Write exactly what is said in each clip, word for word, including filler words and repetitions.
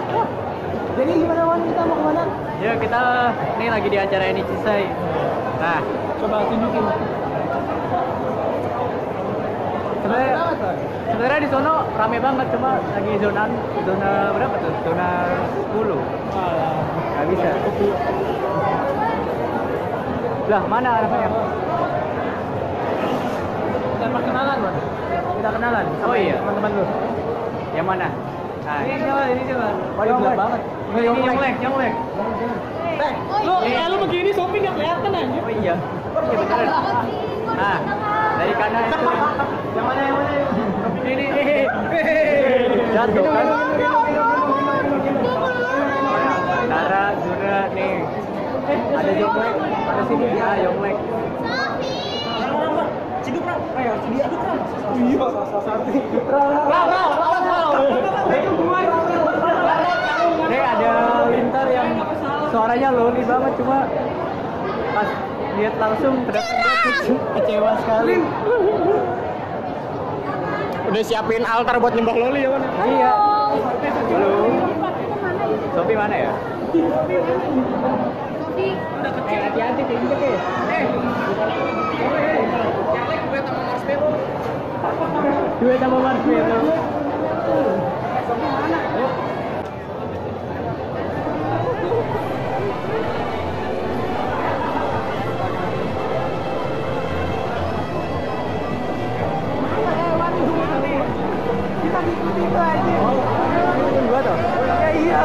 Jadi gimana Wan, kita mau kemana? Ya kita ini lagi di acara ini Cisai. Nah, Coba tunjukin. sebenarnya sebenarnya di sono rame banget, cuma lagi zona zona berapa tuh? Zona sepuluh. Nggak bisa. Lah mana anaknya? Kita perkenalan Wan. Kita kenalan. Oh iya. Teman-teman lu. Yang mana? Nah, Ini coba, ini coba. Oh, ini gelap banget. Ini Ini Yonglek, Yonglek. Eh, lu, eh, lu begini Sopi nggak kelihatan aja. Oh iya. Iya beneran. Nah, dari kanan itu. Yang mana yang mana? Ini jatuh kan? Dara, Zura, nih. Ada Yonglek, ada sini ya Yonglek. Ciduk Rau. Ayo, ciduk Rau. Iya, satu. Rau, Rau, Rau, Rau. Itu gue. Nih ada Lintar yang suaranya loli banget, cuma pas lihat langsung ternyata dia kecewa sekali. Udah siapin altar buat nyembah loli ya kan? Iya. Halo. Sopi mana ya? Udah Eh, hati-hati tinggi deh. Eh. Duet sama Marshmello. Kita ngikutin itu aja. Oh, itu gua tuh. Ya iya.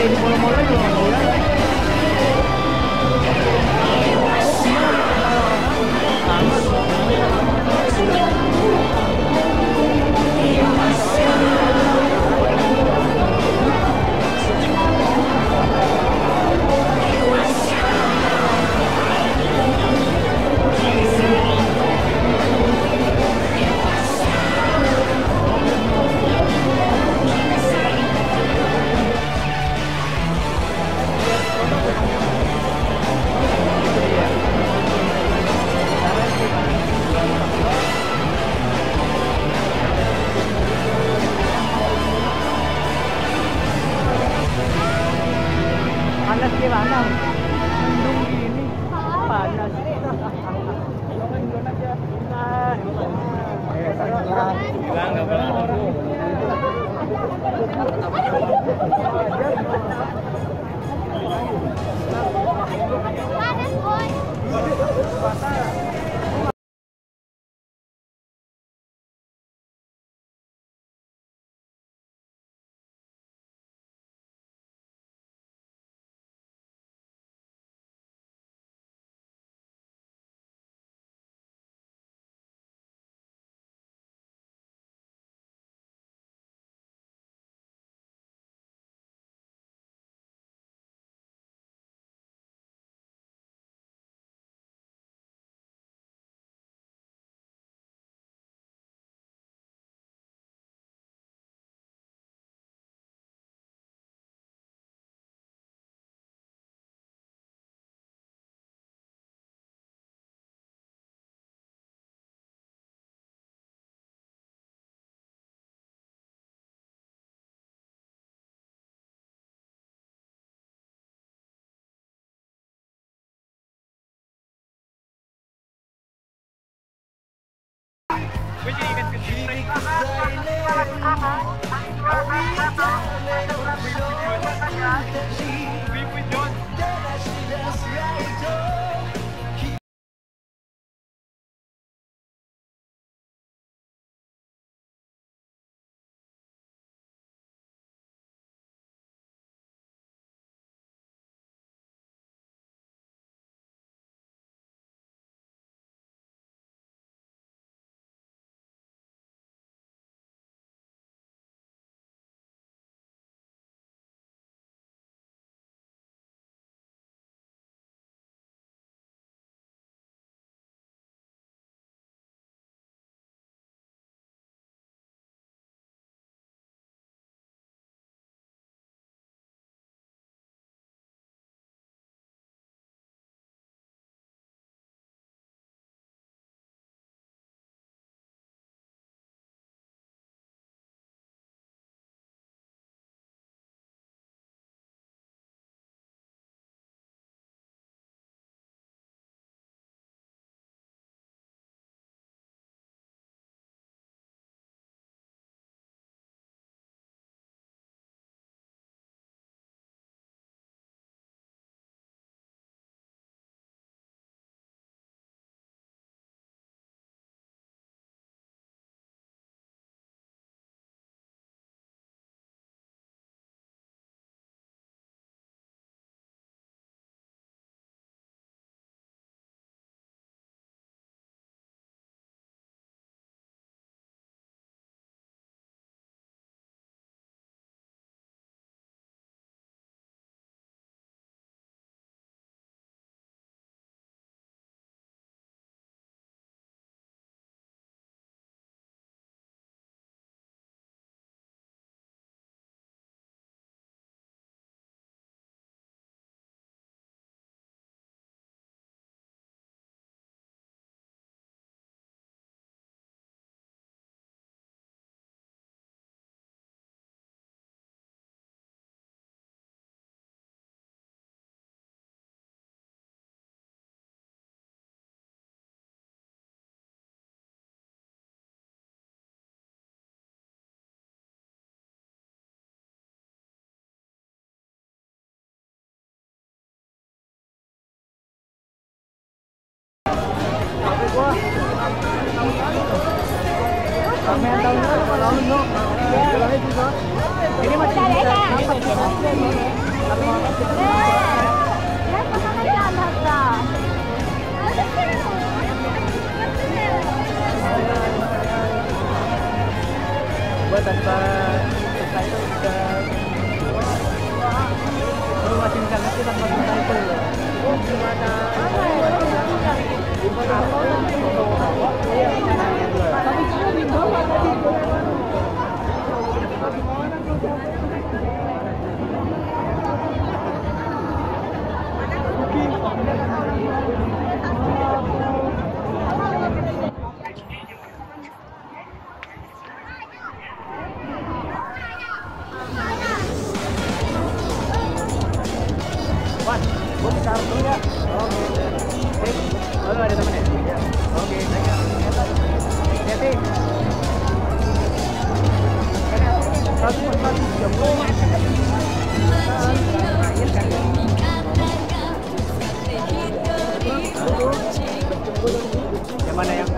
di mall-mall juga nggak boleh. Panas gimana? Mendung gini panas. Bilang nggak pernah. Panas boy. Gue jadi ingat kecil. Ramean tahun lalu, kalau lalu no. Ini masih bisa. Tapi buat tanpa subtitle udah baru masih bisa ngerti tanpa subtitle. Oh gimana? Tapi sudah di bawah tadi. Wan, gue bisa dulu ya? Oke. Eh, lalu ada temennya? Iya. Oke, thank you. Hati. Satu persatu jam dua. Yang mana yang?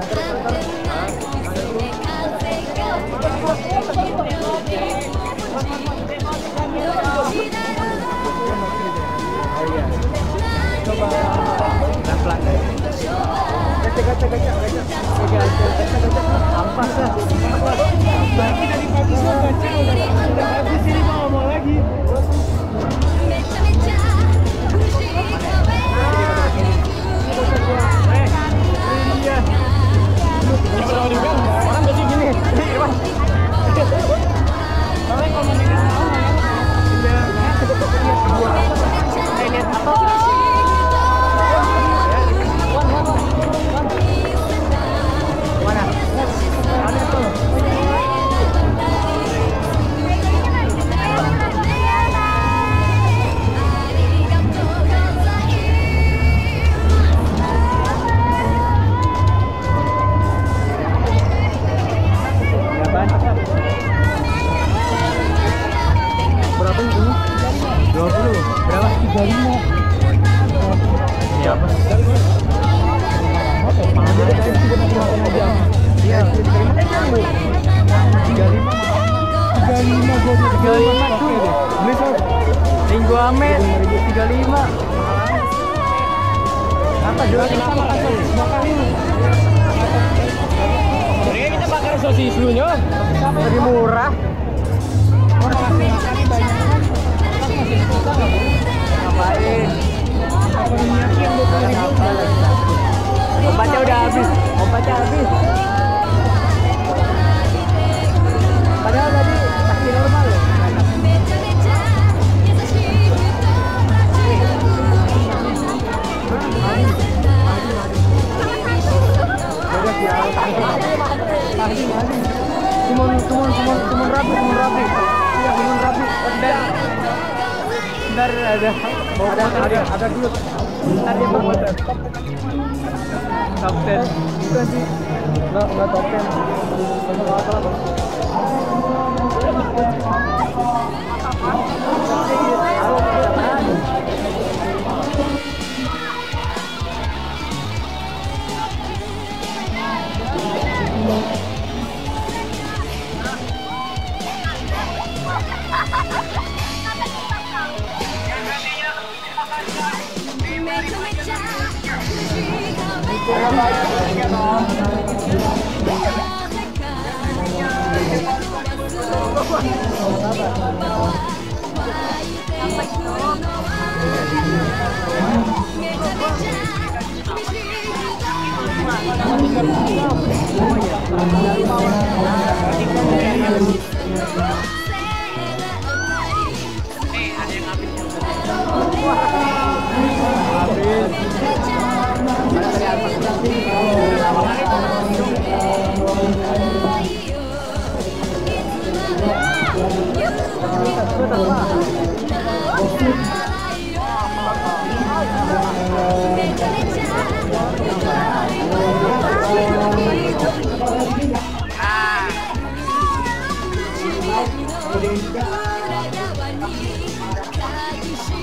Coba pelan-pelan deh. Gaca gaca gaca gaca. Gaca gaca gaca. Ampas lah. Bagi dari pagi sudah gaca udah udah habis ini mau ngomong lagi. Eh, iya. Kalau dibilang orang jadi gini. Soalnya kalau mau dikasih tahu ya. Eh, lihat apa? Mana? Ada tuh. Berapa ini? dua puluh. Berapa? tiga puluh lima. Siapa? Iya, tiga puluh lima. tiga puluh lima gua tiga puluh lima tuh. Beli sob. Minggu ame tiga puluh lima. Apa jual kita makan sosis? Makan ini. Mereka kita bakar sosis dulunya. Lebih murah. Orang ngasih makan ini banyak kan. Ngapain? Apa niatnya untuk kali obatnya udah habis, obatnya habis. Padahal tadi kaki normal loh. Udah siap. Tadi tadi. Cuman cuman cuman cuman rapi, cuman rapi. Iya, cuman rapi. Dan ntar ada ada ada ada dulu. Ntar dia mau top ten. Bukan sih. Enggak, enggak top ten. Enggak salah.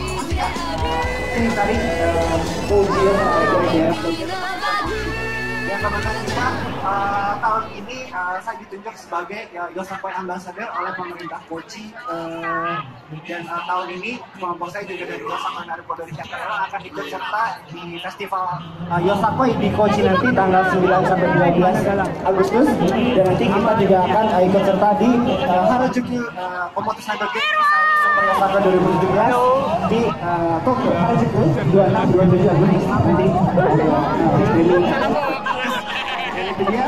Ini tadi ujian ya. kebetulan juga uh, tahun ini uh, saya ditunjuk sebagai uh, Yosakoi Ambassador oleh pemerintah Kochi, uh, dan uh, tahun ini kelompok saya juga dari Yosakoi Naruto dari Jakarta akan ikut serta di festival uh, Yosakoi di Kochi nanti tanggal sembilan sampai dua belas Agustus, dan nanti kita juga akan uh, ikut serta di uh, Harajuku uh, Komoto Cyber Game Super Yosakoi dua ribu tujuh belas di uh, Tokyo Harajuku dua puluh enam dua puluh tujuh Agustus nanti. Jadi dia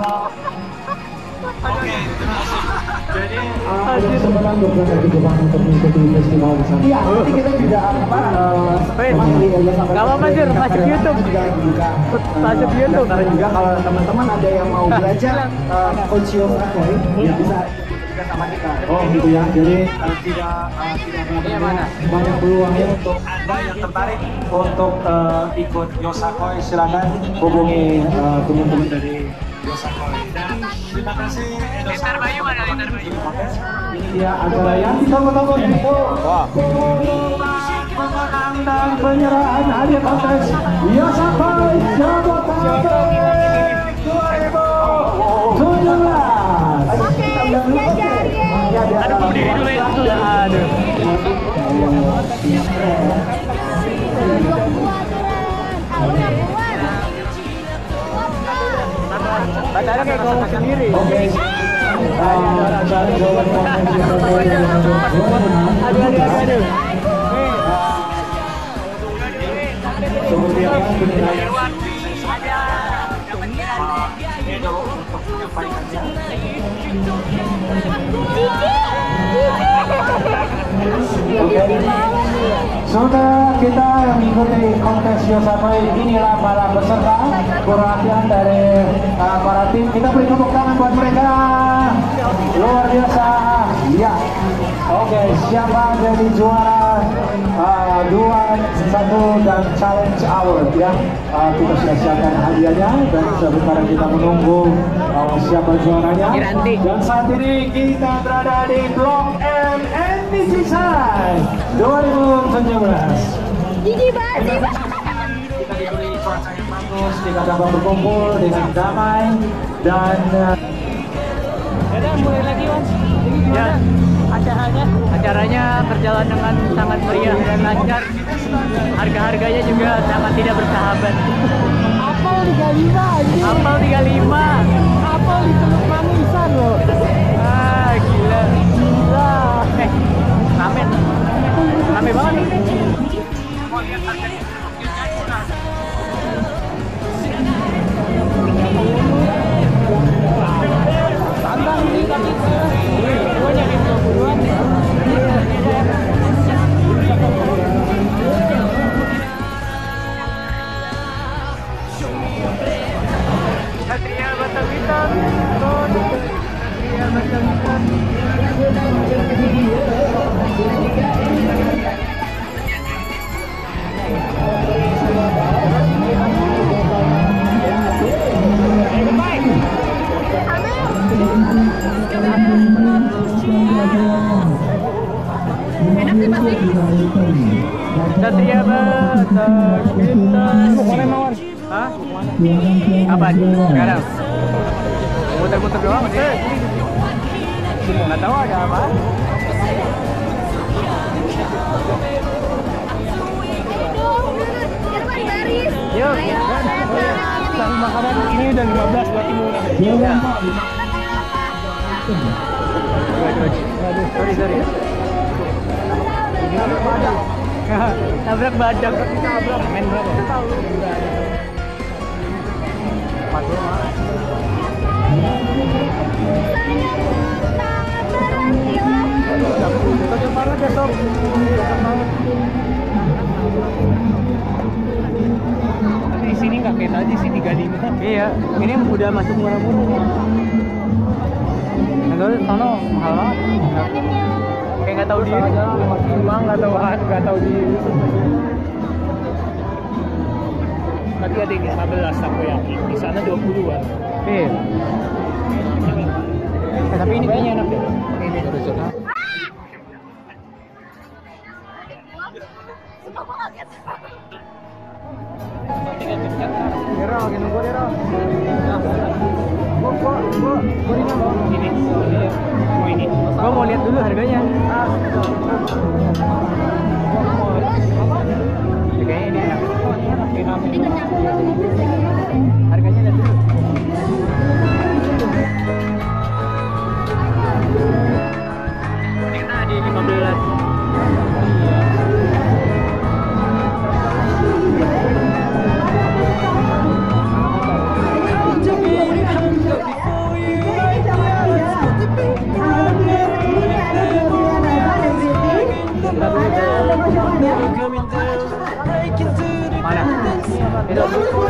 oke, jadi kesempatan beberapa di Jepang untuk mengikuti festival di sana. Iya, nanti kita juga apa? Gak apa-apa sih, masuk YouTube. Masuk YouTube. Karena juga kalau teman-teman ada yang mau belajar Kochi Yosakoi, ya bisa juga sama kita. Oh gitu ya. Jadi uh, tidak uh, tidak mana banyak peluangnya untuk Anda yang tertarik untuk uh, ikut Yosakoi, silakan hubungi uh, teman-teman dari Yosakoi. Dan terima kasih Lintar Bayu, mana Lintar Bayu? Ini dia acara yang ditunggu-tunggu itu. Pemenang dan penyerahan hadiah kontes Yosakoi Jabodetabek dua ribu tujuh belas. Ada berdiri dulu ya. Aduh. Badannya kayak ngomong sendiri. Oke. Aduh, aduh, aduh. Seperti apa penilaian? Ini dulu untuk menyampaikannya. Oke, sudah kita mengikuti kontes Yosakoi. Inilah para peserta perwakilan dari uh, para tim. Kita beri tepuk tangan buat mereka. Luar biasa. Ya. Oke, siapa jadi juara uh, dua, satu dan challenge award ya? Uh, kita sudah siapkan hadiahnya dan sebentar kita menunggu uh, siapa juaranya. Dan saat ini kita berada di Blok M N T C Side dua ribu tujuh belas. Gigi banget. Kita diberi cuaca yang bagus, kita dapat berkumpul dengan damai dan uh, Ya, mulai lagi Mas. Ya, acaranya acaranya berjalan dengan sangat meriah dan lancar. Harga-harganya juga sangat tidak bersahabat. Apel tiga puluh lima anjing. Apel tiga puluh lima. Apel di Teluk Manisan loh. Ah, gila. Gila. Eh, rame. Rame banget nih. Tantang nih kaki saya. Gua nyari dua puluhan. Satria Batam Hitam. Satria Batam Hitam. Satria Batam Hitam. Mana mawar? Hah? Kapan? Sekarang? Muter-muter doang sih. Nggak tahu ada apa. Yuk. Cari makanan ini udah lima belas berarti murah. Ya. Sorry, sorry. Tabrak badak. Tabrak badak. Tabrak main berapa? Empat rumah. Cocok banget ya sob. Cocok banget. Di sini nggak kayak tadi sih tiga puluh lima. Iya, ini udah masuk murah-murah. Kalau sono mahal banget. Kayak nggak tahu diri. Emang nggak tahu nggak tahu diri. Tapi ada yang lima belas aku yakin. Di sana dua puluhan. Iya. Eh, tapi ini kayaknya enak deh. Ini udah suka. Dero, lagi nunggu Dero. Gua, gua, gua, gua ini mau. Ini, oh ini. Gua mau lihat dulu harganya. Kayaknya ini enak. Harganya lihat dulu. Ini di lima belas. Mana? Itu.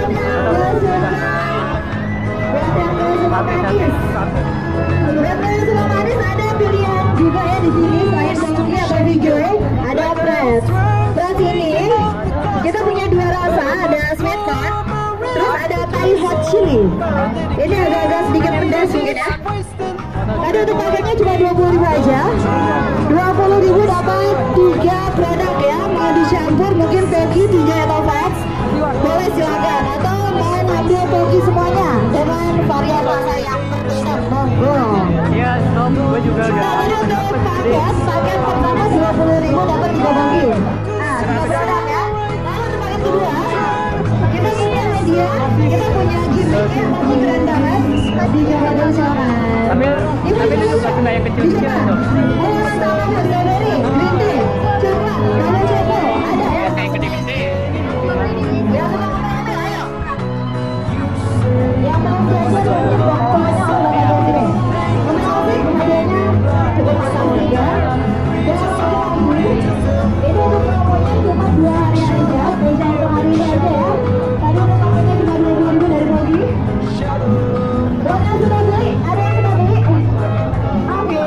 Benteng yang sudah manis ada pilihan juga ya di sini. Selain bentuknya baby joy, ada press. Press ini kita punya dua rasa, ada sweet corn, terus ada Thai hot chili. Ini agak-agak sedikit pedas mungkin ya. Tadi untuk paketnya cuma dua puluh ribu aja. dua puluh ribu dapat tiga produk ya. Mau dicampur mungkin Toki tiga atau Vax, boleh silakan. Atau mau ngambil Toki semuanya dengan varian rasa yang berbeda, monggo. Iya, stop. Gua juga udah. Nah, ini untuk paket, paket pertama dua puluh ribu dapat tiga Toki. Nah, tiga produk ya. Lalu untuk paket kedua, kita punya hadiah. Kita punya gimmicknya masih keren banget. Dicoba dulu silakan. Ambil, ambil itu satu yang kecil-kecil itu. Oh, rasa apa? Strawberry, green tea, coklat, ada choco, ada ya. Kayak gede-gede. Yang mau ambil, ayo. Yang mau belajar banyak pokoknya Allah ada di sini. Untuk Alvin, hadiahnya cukup pasang tiga. Dan untuk Ibu, ini untuk promonya cuma dua hari aja, spesial untuk hari ini aja ya. Tadi untuk paketnya cuma dua puluh ribu dari Bogi. Buat yang sudah beli, ada yang sudah beli? Oke.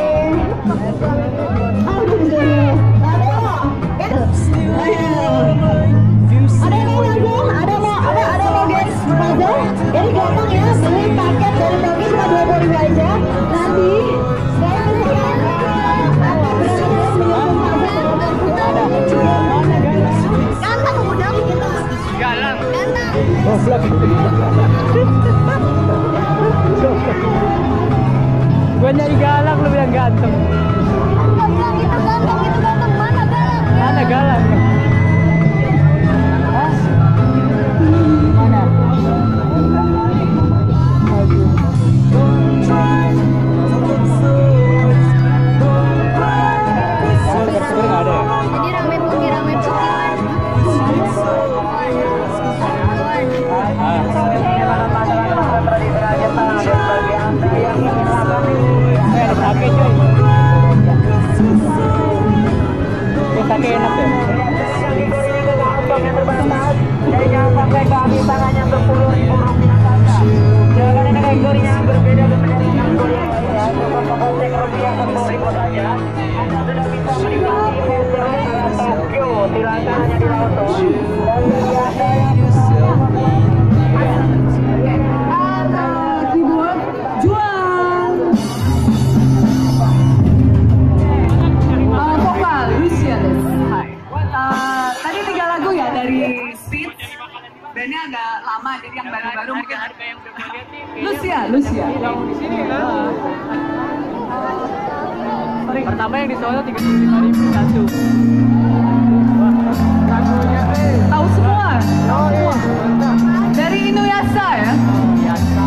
Aduh, sudah. Aduh. Ayo. Ada yang mau langsung? Ada mau ada ada mau guys langsung? Jadi gampang ya, beli paket dari Toki cuma dua puluh ribu aja. Nanti saya berikan apa berapa ada. Ganteng udah kita. Galang. Ganteng. Oh, vlog. Gua nyari galak, lu bilang ganteng. Enggak bilang itu ganteng, itu ganteng mana galang? Mana galak? Hah? Mana? Seger-seger nggak ada ya? Ini rame putih, rame putih. Eh, ada sake coy. Ini sake enak ya? Jadi jangan sampai kehabis tangannya sepuluh ribu rupiah saja. Jangan ini kategorinya berbeda dengan kategori yang lain ya. Cukup mengocek rupiah sepuluh ribu saja. Anda sudah bisa menikmati Festival Tokyo. Silakan hanya di Lauto. Dan bagi Anda yang Keyboard, jual. Uh, vokal Lucianus. Hai. Uh, tadi tiga lagu ya dari Speed. Bandnya agak lama, jadi yang baru-baru mungkin. Lucia, Lucia. Yang di sini kan? Pertama yang di Solo tiga puluh lima ribu satu. Lagunya eh. Tahu semua. Oh iya. Dari Inuyasha ya. Biasa.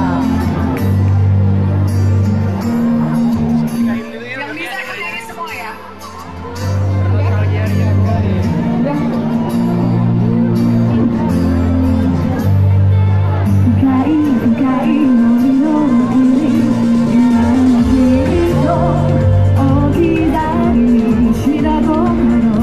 Yang bisa berdiri semua ya. Oh,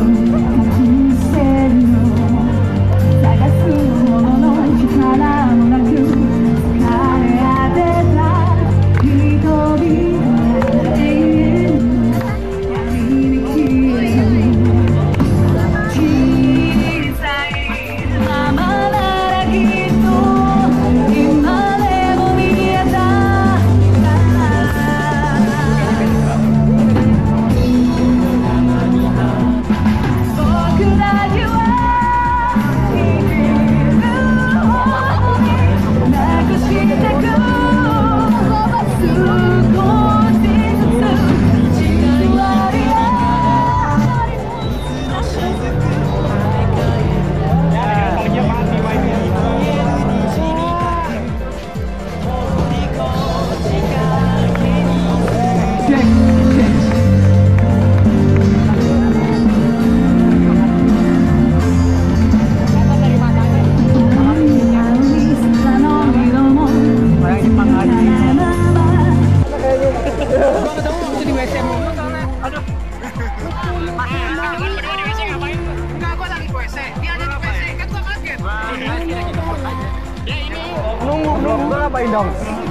vlog gue ngapain dong?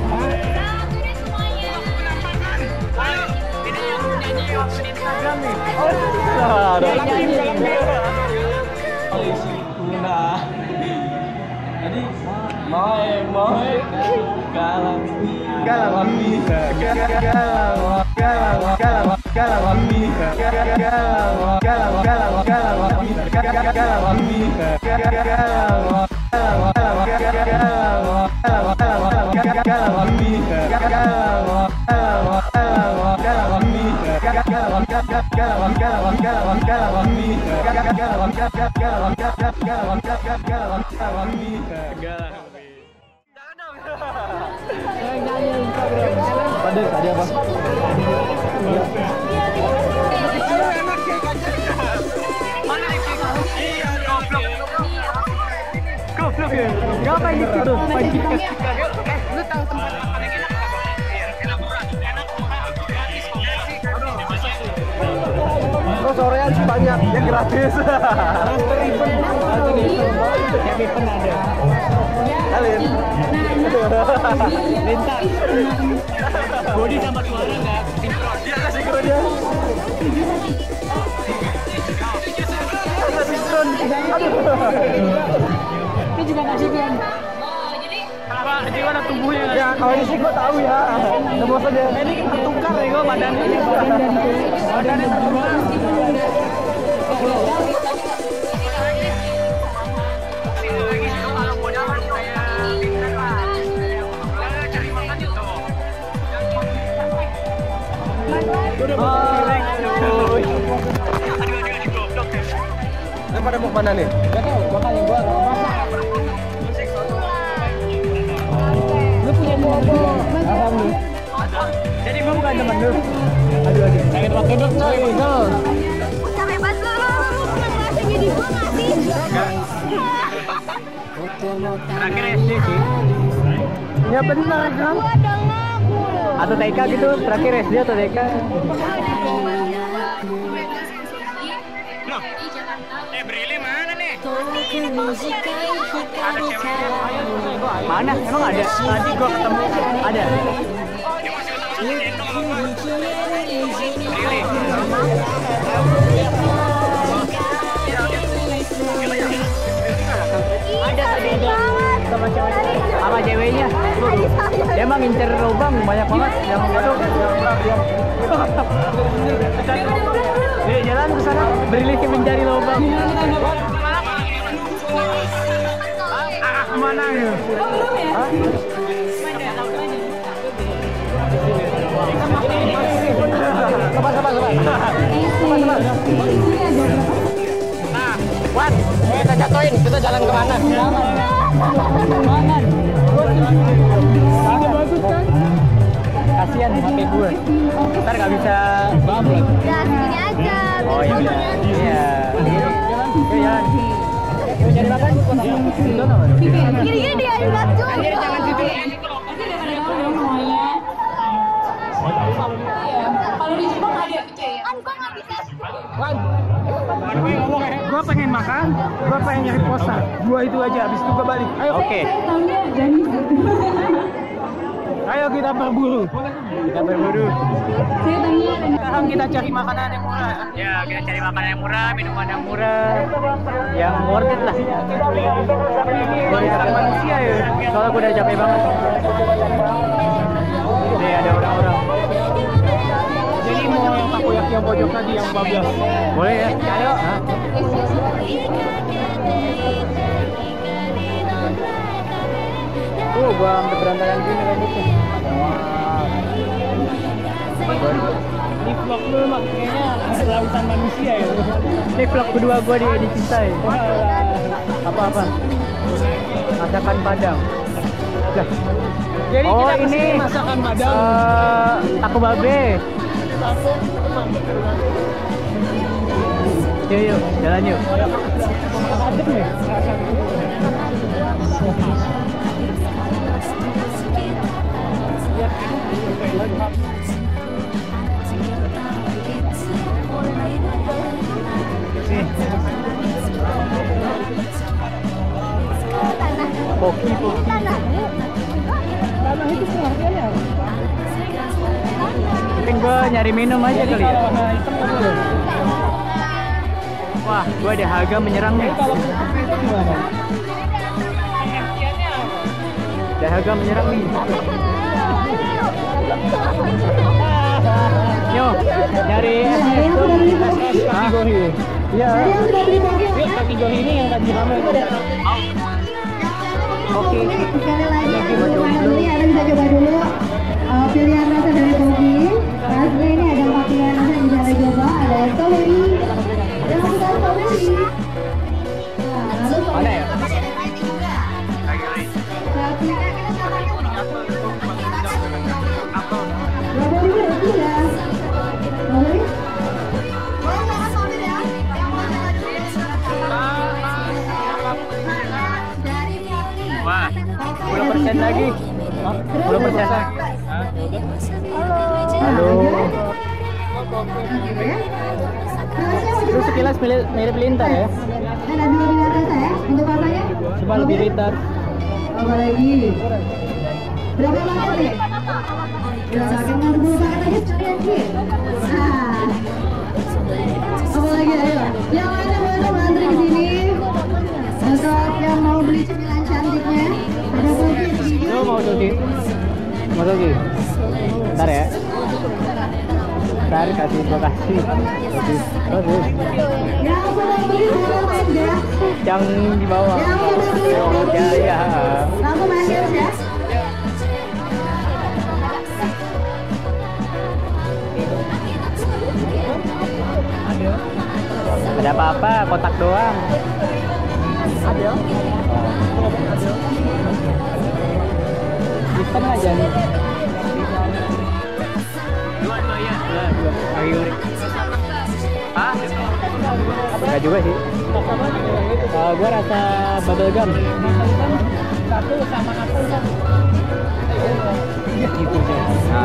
Instagram nih. Oh, dalam tim, dalam tim. Jadi moe moe galang Galang bisa. Galang galang galang galang bisa. Galang galang galang galang bisa. Galang bisa. Galang Pada tadi apa? Goblok ya. Ngapain di situ? Pancing ke lu tahu tempat makan yang enak apa? Enak murah, enak murah, gratis kok. Oh, sorean sih banyak yang gratis. Master event, master event. Yang event ada. Kalian. Lintas. Body sama suara enggak sinkron. Dia enggak sinkron dia. Enggak sinkron. Aduh. Ini juga nggak sinkron. Oh, jadi apa? Jadi mana tubuhnya? Ya, kalau ini sih gua tahu ya. Udah bosan ya. Ini tertukar ya gua badannya. Badannya tertukar. Lu pada mau kemana nih? Gak tau, makanya gua gak masak. Lu punya bobo. Alhamdulillah. Jadi gua bukan temen lu. Aduh aduh. Pengen waktu dong coy. Go. Capek banget lu. Ngerasa jadi gua gak sih? Terakhir S D sih. Ya benar kan? Gua udah ngaku. Atau T K gitu, terakhir S D atau T K? Eh, Brili mana nih? Ada cewek. Mana? Emang ada? Tadi gua ketemu ada. Brili. Ada tadi ada sama cewek sama ceweknya. Dia emang ngincer lubang banyak banget yang itu. Dia jalan ke sana Brili mencari lubang. Ah, kemana ya? Hah? Sabar, sabar, sabar. Sabar, sabar. Nah, Wan, kita jatuhin, kita jalan kemana? Jangan. Ini bagus kan? Kasihan H P gue. Ntar gak bisa bablas. Udah, segini aja. Oh iya. Iya. Jalan. Jalan. Mau cari makan? Gini-gini dia juga juga. Jangan situ. Kalau di Jepang ada gitu ya. Kan gua nggak bisa. Wan. Gua pengen makan, gua pengen nyari poster. Gua itu aja, habis itu gua balik. Ayo. Oke. Ayo kita berburu. Kita berburu. Sekarang kita cari makanan yang murah. Ya, kita cari makanan yang murah, minuman yang murah, yang worth it lah. Gua diserang manusia ya, soalnya gua udah capek banget. Nih ada orang-orang. Jadi mau yang takoyaki yang pojok tadi yang bablas. Boleh ya? Ayo. Tuh, gua hampir berantakan gini rambutnya. Ini vlog lu mak kayaknya kelautan manusia ya. Ini vlog kedua gua di Edi Cintai. Apa-apa? Masakan Padang. Nah. Jadi oh, kita ini masakan Padang. Uh, taco babe. Yuk, yuk, jalan yuk. Adem nih. Poki, poki. gue nyari minum aja kali ya. Wah, gue dahaga menyerang nih. Dahaga menyerang nih. Yo, nyari kategori. Iya. Kategori ini yang tadi ramai. Oke. Sekali lagi yang belum beli ada bisa coba dulu uh, pilihan rasa dari Kogi. Rasanya ini ada empat pilihan rasa yang bisa ada coba. Ada strawberry, yang suka strawberry. Nah, lalu Mana ya? strawberry juga. Tapi kan kita samakan. Strawberry ada tiga. Strawberry. Boleh sama strawberry ya? Yang mau coba dulu. Dari Melly. Wah, sepuluh persen lagi. sepuluh persen. Halo. Terus sekilas mirip, mirip lintar ya. Ada dua pilihan rasa ya untuk rasanya. Cuma lebih lintar. Apa lagi? Berapa paket nih? Berapa paket? Nggak sepuluh paket aja sekalian sih. Nah, apa lagi ayo? Yang lainnya boleh coba antri ke sini. Untuk yang mau beli cemilan cantiknya, ada kopi. Lo mau Suki? Mau Suki? Ntar ya. Ntar kasih, gua kasih. Kasih. Kasih. Yang sudah beli boleh main ya. Yang di bawah. Yang sudah beli boleh Ya, beli. ya. Langsung main games ya. Ada apa-apa, kotak doang. Ada. Sistem aja nih. Dua dua ya. Dua dua. Kategori. Hah? Enggak juga sih. Uh, gua rasa bubble gum. Satu sama apel kan. Gitu aja.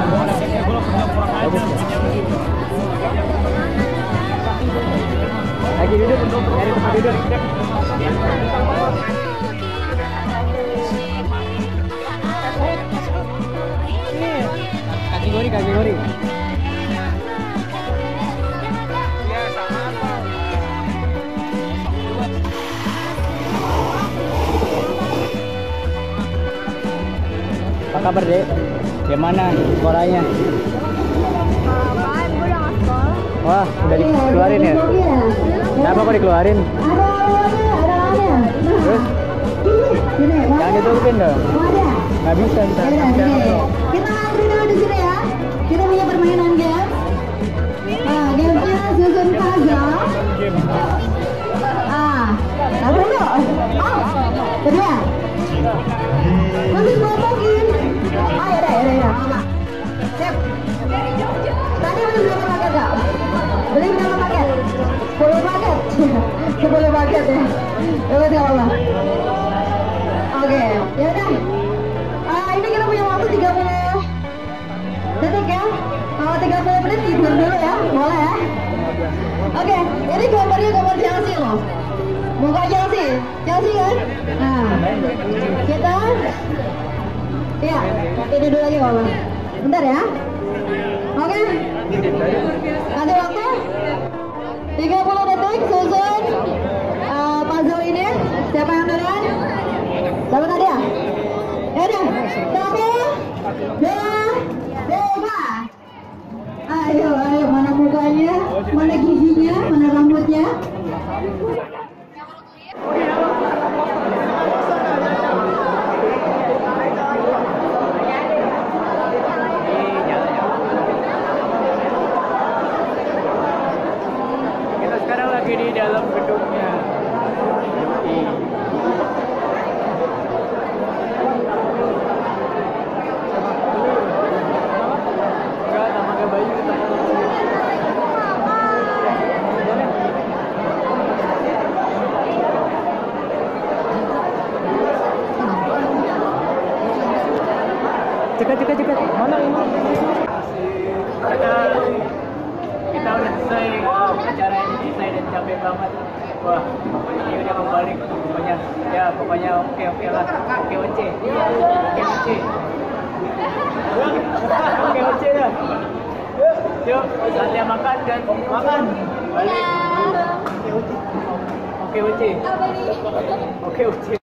Lagi duduk, cari tempat duduk. Kategori, kategori. Apa kabar, Dek? Gimana suaranya? Wah, udah dikeluarin ya? Kenapa kok dikeluarin? Ada lawannya, ada lawannya. Terus? Gini, mau Jangan ada? ditutupin dong. Mau ada? Nggak bisa, bisa. Ya udah, gini. Kita antri dulu di sini ya. Kita punya permainan game. Nah, gamenya susun puzzle. Ah, satu dulu. Oh, kedua. Khusus buat mungkin. Oh, yaudah, yaudah, yaudah. Mama. Sip. Tadi beli berapa paket, Kak? Beli berapa paket? sepuluh paket. sepuluh paket ya. Coba nggak apa-apa. Oke, yaudah. Ah, ini kita punya waktu tiga puluh detik ya. Kalau tiga puluh menit tidur dulu ya, boleh ya. Oke, ini gambarnya gambar Chelsea loh. Muka Chelsea, Chelsea kan? Nah, kita, ya, ini dulu lagi kalau. Bentar ya. Oke, kasih waktu tiga puluh detik susun uh, puzzle ini. Siapa yang duluan? Siapa tadi ya? Ya udah, satu, dua, tiga. Ayo, ayo, mana mukanya, mana giginya, mana rambutnya? Kita sekarang lagi di dalam gedungnya. Enggak, nama gak Bayu. Cekat, cekat, cekat. Mana ini? Kita, kita udah selesai acara yang selesai dan capek banget. Wah, ini udah kembali pokoknya. Ya, pokoknya oke oke lah. Oke oke. Oke oke. Oke oke dah. Yuk, saatnya makan dan makan. Balik. Oke, Uci. Oke, Uci. Apa nih? Oke, Uci.